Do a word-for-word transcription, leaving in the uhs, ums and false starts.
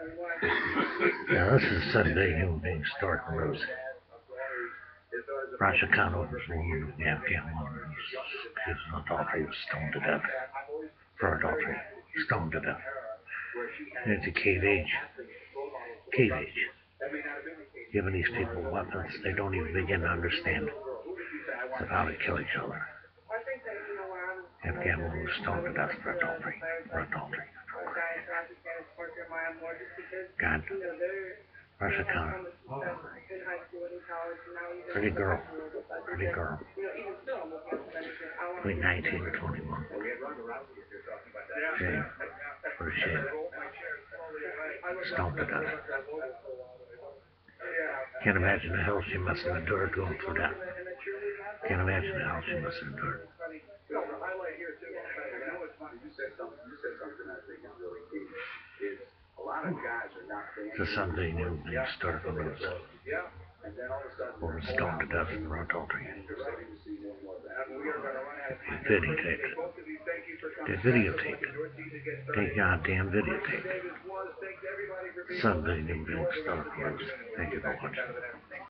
Now, this is Sunday human beings start rose. Rashikhan was born of the Afghan woman whose adultery was stoned to death. For adultery, stoned to death. And it's a cave age. Cave age. Giving these people weapons they don't even begin to understand of how to kill each other. Afghan woman was stoned to death for adultery. For adultery. God. Rashikhan. Pretty girl. Pretty girl. Between nineteen and twenty-one. Shame. For shame. Stoned to death. Can't imagine the hell she must have endured going through that. Can't imagine the hell she must have endured. The Sunday new historical news. Woman stoned to death for adultery. They videotaped it. They videotaped it. They goddamn videotaped it. Sunday new historical news. Thank you for watching.